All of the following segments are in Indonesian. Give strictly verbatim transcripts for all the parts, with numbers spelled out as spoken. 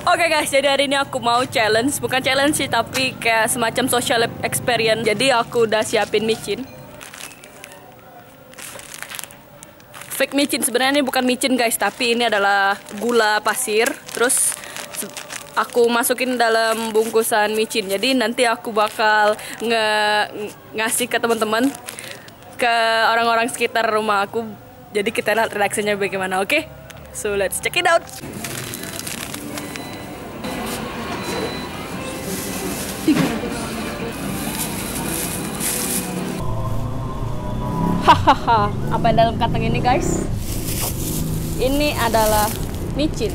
Oke okay guys, jadi hari ini aku mau challenge. Bukan challenge sih, tapi kayak semacam social experience. Jadi aku udah siapin micin. Fake micin, sebenarnya ini bukan micin guys, tapi ini adalah gula pasir. Terus aku masukin dalam bungkusan micin. Jadi nanti aku bakal nge ngasih ke teman-teman, ke orang-orang sekitar rumah aku. Jadi kita lihat reaksinya bagaimana, oke? Okay? So let's check it out. Hahaha, apa yang dalam kantong ini guys? Ini adalah micin.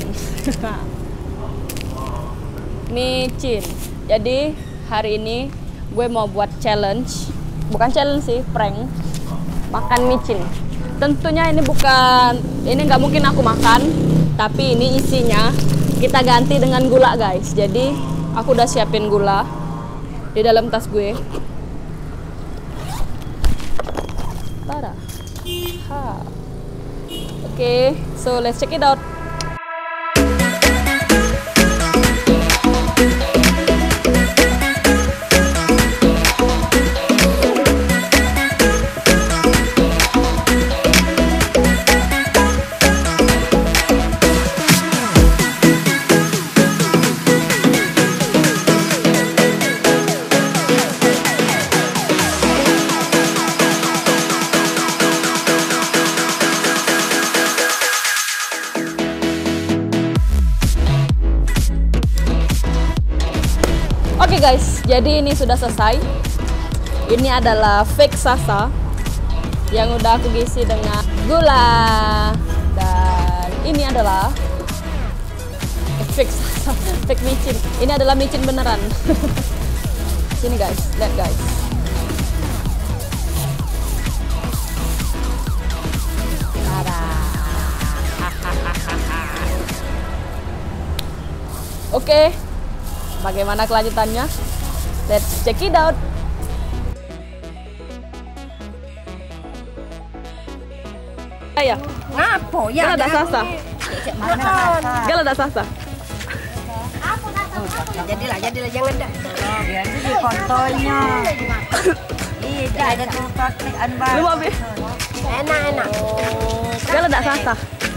Micin. Jadi hari ini gue mau buat challenge. Bukan challenge sih, prank. Makan micin. Tentunya ini bukan, ini nggak mungkin aku makan. Tapi ini isinya kita ganti dengan gula guys. Jadi aku udah siapin gula di dalam tas gue. Tada. Ha. Oke, okay, so let's check it out. Oke okay guys, jadi ini sudah selesai. Ini adalah fake sasa yang udah aku isi dengan gula. Dan ini adalah eh, fake sasa, fake micin. Ini adalah micin beneran. Sini guys, lihat guys. Oke. Okay. Bagaimana kelanjutannya? Let's check it out. Ayah, ngapo ya? Gala ada sasa. Gala ada sasa. Jadilah, jadilah, jangan dah. Biar di fotonya. Iya, ada tuh praktik anbar. Lu ambil. Enak, enak. Gala ada sasa.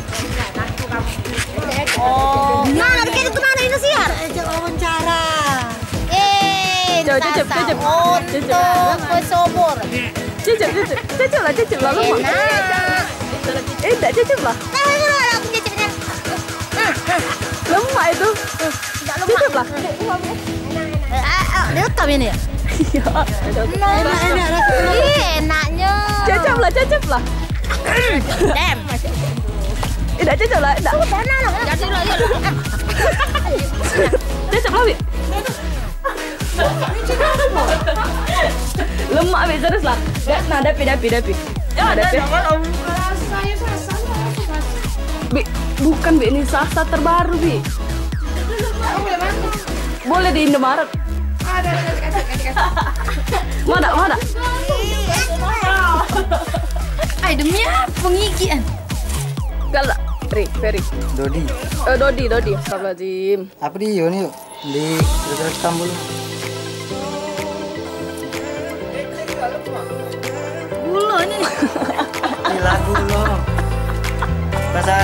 Oh. Nah, bikin itu mana ini sih ya? Ajak wawancara. Eh, Coba cicip, cicip. Untuk pesomor. Cicip, cicip. Cicip lah, cicip lah. Enak. Eh, enggak cicip lah. Tahu itu lah aku cicipnya. Lemak itu. Cicip lah. Dia tahu ini ya? Iya. Enak, enak. Enaknya. Cicip lah, cicip lah. Dem. Tidak cocok lah, tidak. Jadi lah, ya. Cocok lah, Bi. Lemak, Bi, terus lah. Nah, dapi, dapi, dapi. Nah, dapi. Bi, bukan, Bi, ini sasa terbaru, Bi. Boleh di Indomaret. Ada, ada, mau ada, mau ada. Ay, demi apa ngigian? Galak. Ri, Ferry. Dodi. Eh, Dodi, Dodi. Astagfirullahaladzim. Apa di yuk di Dekat Istanbul. Gula ini. Ini lagu lo. Bahasa.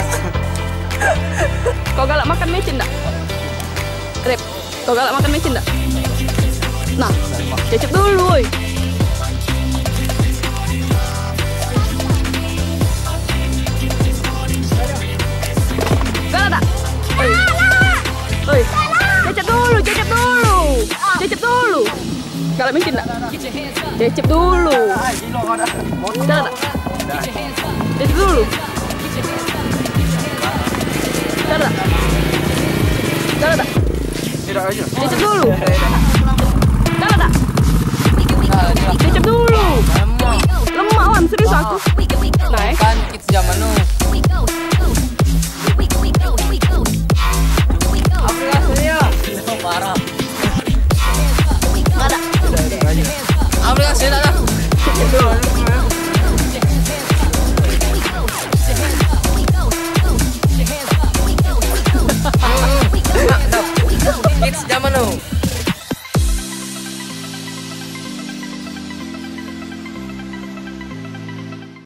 Kau galak makan micin enggak? Rip, kau galak makan micin enggak? Nah, cicip dulu, woy. Oi, cecep dulu, cecep dulu, cecep dulu. Kalau micin enggak? Cecep dulu. Jangan enggak? Cecep dulu. Jangan enggak? Jangan enggak? Tidak aja. Cecep dulu. Jangan enggak? Cecep dulu. Lemak wan, serius aku. Naik. Kan kids zaman nu. Aplikasinya. Parah. Enggak ada. Aplikasi ada. Next zaman nu.